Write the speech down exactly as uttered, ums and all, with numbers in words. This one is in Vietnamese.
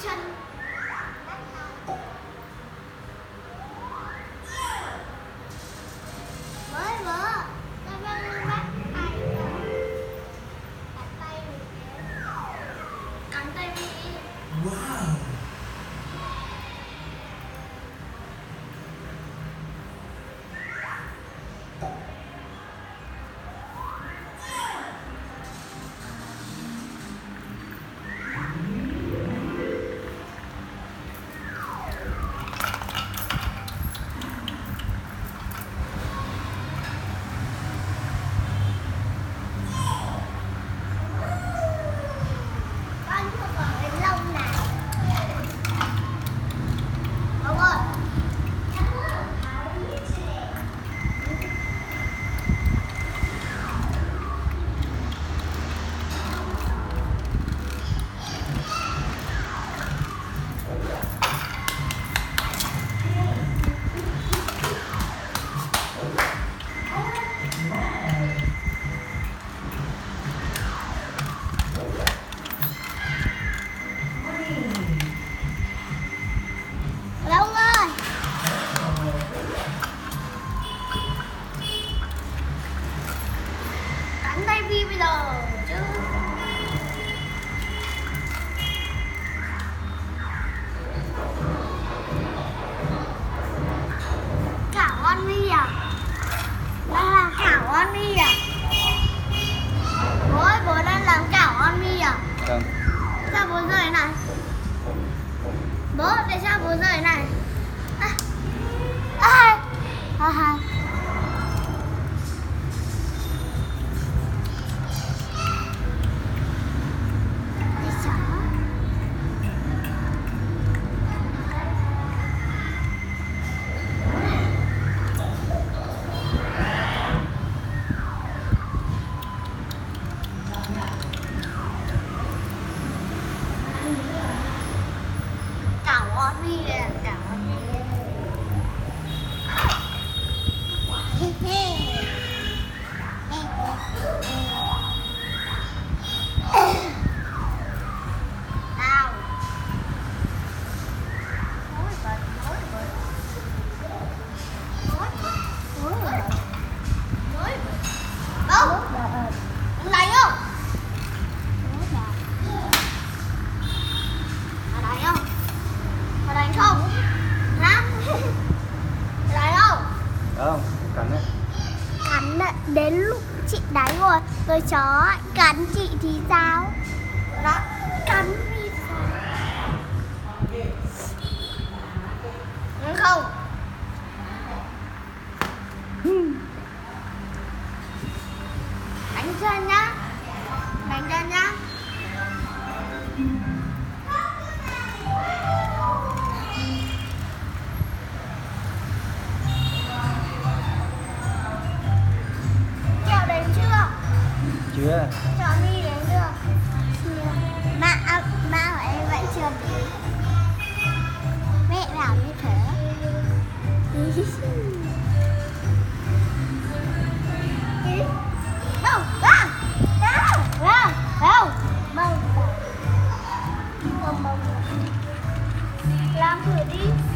chân. Mới vợ ta đang bắt ai cắn tay mình, cắn tay mình. Wow. Baby bây giờ chứ. Cảo on mi à? Đang làm cảo on mi à? Bố ơi, bố đang làm cảo on mi à? Vâng. Sao bố rời này? Bố, tại sao bố rời này? À, à, à, à. Đi nè, cảo đi. Nào. Mối bật, mối bật. Mối bật, mối bật. Mối bật. Đâu? Anh đánh không? Mối bật. Anh đánh không? Anh đánh không? Hả? Đánh không? Không, cắn đấy. Cắn đấy, đến lúc chị đánh rồi, rồi chó cắn chị thì sao? Đó, cắn thì sao? Đúng không? Đánh chân nhá. Đánh chân nhá. Chưa. Cho mi đến chưa? Chưa. Ba, à, ba của em vẫn chưa đến. Mẹ bảo như thế. Đâu, đâu, đâu, đâu, đâu, đâu, đâu, làm thử đi.